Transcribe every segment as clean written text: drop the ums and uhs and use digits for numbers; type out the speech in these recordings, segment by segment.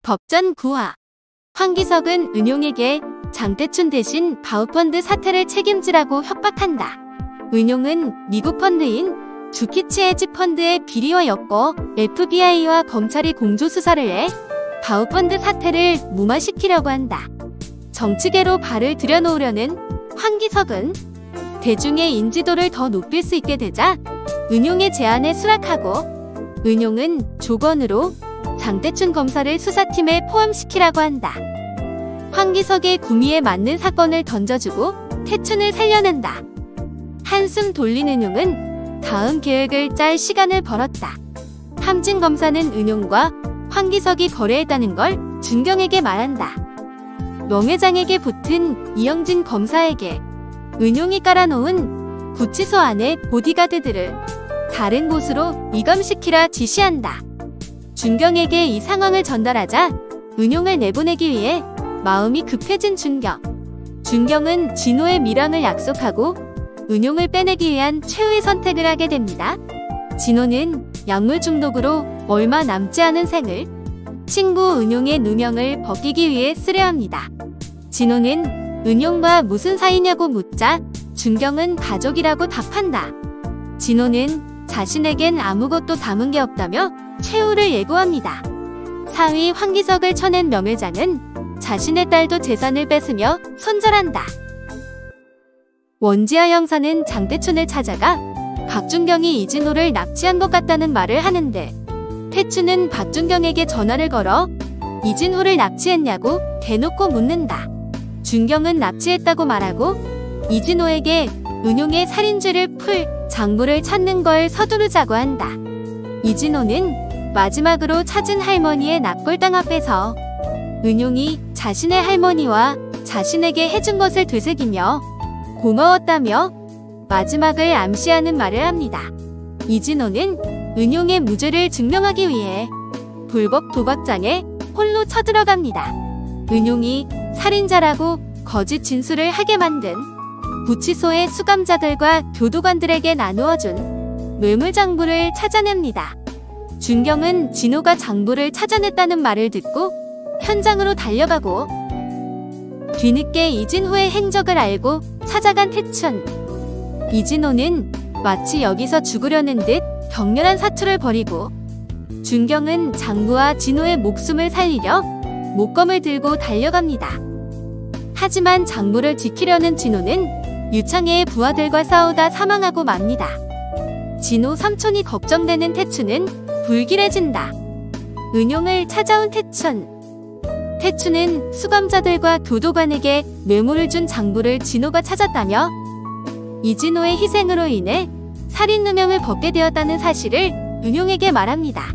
법전 구화. 황기석은 은용에게 장태춘 대신 바우펀드 사태를 책임지라고 협박한다. 은용은 미국 펀드인 주키치 헤지 펀드의 비리와 엮어 FBI와 검찰이 공조수사를 해 바우펀드 사태를 무마시키려고 한다. 정치계로 발을 들여놓으려는 황기석은 대중의 인지도를 더 높일 수 있게 되자 은용의 제안에 수락하고 은용은 조건으로 장태춘 검사를 수사팀에 포함시키라고 한다. 황기석의 구미에 맞는 사건을 던져주고 태춘을 살려낸다. 한숨 돌린 은용은 다음 계획을 짤 시간을 벌었다. 함진 검사는 은용과 황기석이 거래했다는 걸 준경에게 말한다. 명회장에게 붙은 이영진 검사에게 은용이 깔아놓은 구치소 안의 보디가드들을 다른 곳으로 이감시키라 지시한다. 준경에게 이 상황을 전달하자 은용을 내보내기 위해 마음이 급해진 준경. 준경은 진호의 밀항을 약속하고 은용을 빼내기 위한 최후의 선택을 하게 됩니다. 진호는 약물 중독으로 얼마 남지 않은 생을 친구 은용의 누명을 벗기기 위해 쓰려 합니다. 진호는 은용과 무슨 사이냐고 묻자 준경은 가족이라고 답한다. 진호는 자신에겐 아무것도 담은 게 없다며 최후를 예고합니다. 사위 황기석을 쳐낸 명회장은 자신의 딸도 재산을 뺏으며 손절한다. 원지아 형사는 장태춘을 찾아가 박준경이 이진호를 납치한 것 같다는 말을 하는데 태춘은 박준경에게 전화를 걸어 이진호를 납치했냐고 대놓고 묻는다. 준경은 납치했다고 말하고 이진호에게 은용의 살인죄를 풀 장부를 찾는 걸 서두르자고 한다. 이진호는 마지막으로 찾은 할머니의 납골당 앞에서 은용이 자신의 할머니와 자신에게 해준 것을 되새기며 고마웠다며 마지막을 암시하는 말을 합니다. 이진호는 은용의 무죄를 증명하기 위해 불법 도박장에 홀로 쳐들어갑니다. 은용이 살인자라고 거짓 진술을 하게 만든 구치소의 수감자들과 교도관들에게 나누어준 뇌물장부를 찾아냅니다. 준경은 진호가 장부를 찾아냈다는 말을 듣고 현장으로 달려가고 뒤늦게 이진호의 행적을 알고 찾아간 태춘. 이진호는 마치 여기서 죽으려는 듯 격렬한 사투를 벌이고 준경은 장부와 진호의 목숨을 살리려 목검을 들고 달려갑니다. 하지만 장부를 지키려는 진호는 유창해의 부하들과 싸우다 사망하고 맙니다. 진호 삼촌이 걱정되는 태춘은 불길해진다. 은용을 찾아온 태춘. 태춘은 수감자들과 교도관에게 뇌물을 준 장부를 진호가 찾았다며 이진호의 희생으로 인해 살인 누명을 벗게 되었다는 사실을 은용에게 말합니다.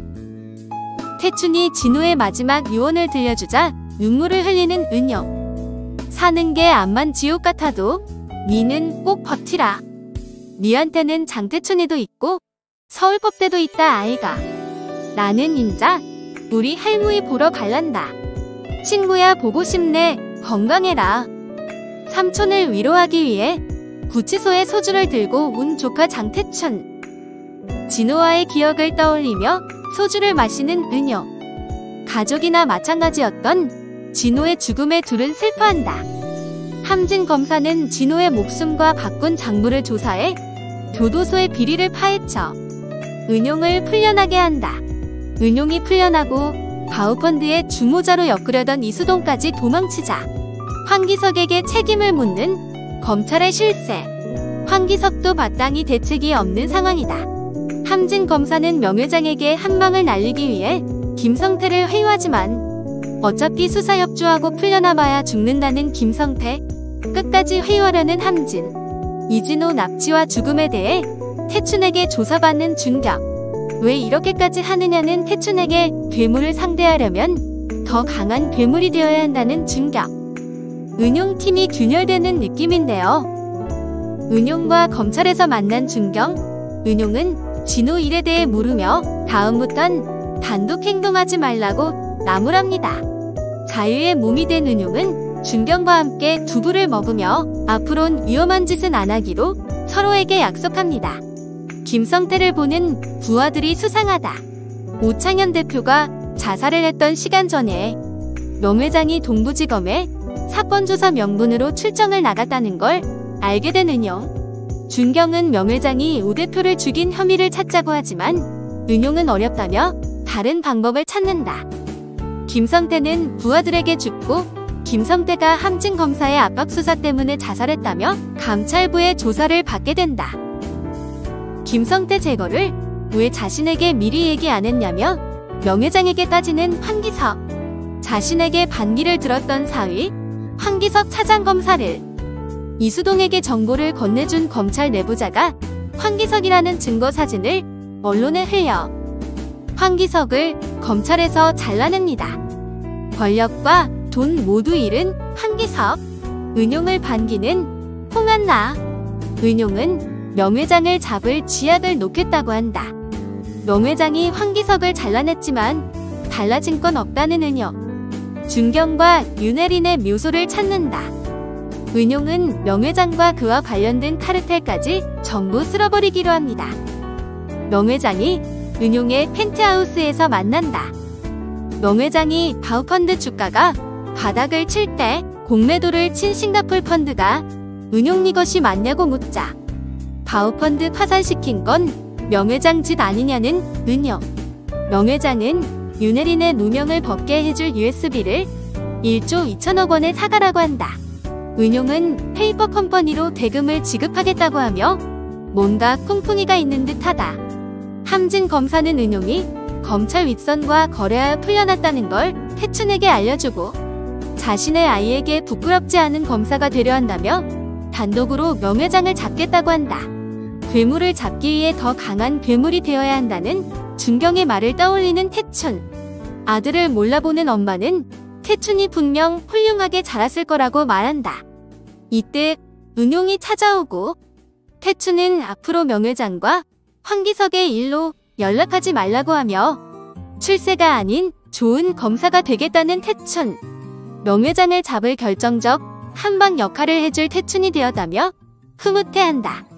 태춘이 진호의 마지막 유언을 들려주자 눈물을 흘리는 은용. 사는 게 암만 지옥 같아도 니는 꼭 버티라. 니한테는 장태춘이도 있고 서울법대도 있다 아이가. 나는 인자 우리 할무이 보러 갈란다. 친구야 보고 싶네. 건강해라. 삼촌을 위로하기 위해 구치소에 소주를 들고 온 조카 장태춘. 진호와의 기억을 떠올리며 소주를 마시는 은용. 가족이나 마찬가지였던 진호의 죽음에 둘은 슬퍼한다. 함진 검사는 진호의 목숨과 바꾼 장부를 조사해 교도소의 비리를 파헤쳐 은용을 풀려나게 한다. 은용이 풀려나고 바우펀드의 주모자로 엮으려던 이수동까지 도망치자 황기석에게 책임을 묻는 검찰의 실세. 황기석도 마땅히 대책이 없는 상황이다. 함진 검사는 명회장에게 한방을 날리기 위해 김성태를 회유하지만 어차피 수사 협조하고 풀려나봐야 죽는다는 김성태. 끝까지 회유하려는 함진. 이진호 납치와 죽음에 대해 태춘에게 조사받는 준경. 왜 이렇게까지 하느냐는 태춘에게 괴물을 상대하려면 더 강한 괴물이 되어야 한다는 준경. 은용팀이 균열되는 느낌인데요. 은용과 검찰에서 만난 준경. 은용은 진호 일에 대해 물으며 다음부턴 단독 행동하지 말라고 나무랍니다. 자유의 몸이 된 은용은 준경과 함께 두부를 먹으며 앞으론 위험한 짓은 안 하기로 서로에게 약속합니다. 김성태를 보는 부하들이 수상하다. 오창현 대표가 자살을 했던 시간 전에 명 회장이 동부지검에 사건 조사 명분으로 출정을 나갔다는 걸 알게 된 은용. 준경은 명 회장이 오 대표를 죽인 혐의를 찾자고 하지만 은용은 어렵다며 다른 방법을 찾는다. 김성태는 부하들에게 죽고 김성태가 함진 검사의 압박 수사 때문에 자살했다며 감찰부의 조사를 받게 된다. 김성태 제거를 왜 자신에게 미리 얘기 안 했냐며 명 회장에게 따지는 황기석. 자신에게 반기를 들었던 사위 황기석 차장검사를 이수동에게 정보를 건네준 검찰 내부자가 황기석이라는 증거 사진을 언론에 흘려 황기석을 검찰에서 잘라냅니다. 권력과 돈 모두 잃은 황기석. 은용을 반기는 홍한나. 은용은 명 회장을 잡을 쥐약을 놓겠다고 한다. 명 회장이 황기석을 잘라냈지만 달라진 건 없다는 은용. 준경과 윤혜린의 묘소를 찾는다. 은용은 명 회장과 그와 관련된 카르텔까지 전부 쓸어버리기로 합니다. 명 회장이 은용의 펜트하우스에서 만난다. 명 회장이 바우펀드 주가가 바닥을 칠 때 공매도를 친 싱가폴 펀드가 은용 네 것이 맞냐고 묻자 바우펀드 파산시킨 건 명 회장 짓 아니냐는 은용. 명 회장은 윤혜린의 누명을 벗게 해줄 USB를 1조 2천억 원에 사가라고 한다. 은용은 페이퍼 컴퍼니로 대금을 지급하겠다고 하며 뭔가 꿍꿍이가 있는 듯하다. 함진 검사는 은용이 검찰 윗선과 거래하여 풀려났다는 걸 태춘에게 알려주고 자신의 아이에게 부끄럽지 않은 검사가 되려 한다며 단독으로 명 회장을 잡겠다고 한다. 괴물을 잡기 위해 더 강한 괴물이 되어야 한다는 준경의 말을 떠올리는 태춘. 아들을 몰라보는 엄마는 태춘이 분명 훌륭하게 자랐을 거라고 말한다. 이때 은용이 찾아오고 태춘은 앞으로 명 회장과 황기석의 일로 연락하지 말라고 하며 출세가 아닌 좋은 검사가 되겠다는 태춘. 명 회장을 잡을 결정적 한방 역할을 해줄 태춘이 되었다며 흐뭇해한다.